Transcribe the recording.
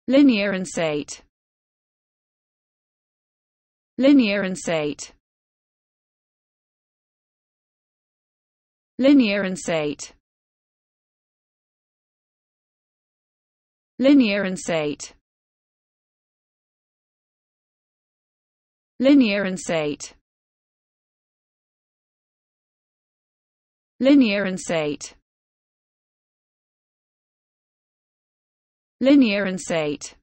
linear insate, linear insate, linear insate, linear insate, linear insate, linear insate, linear insate.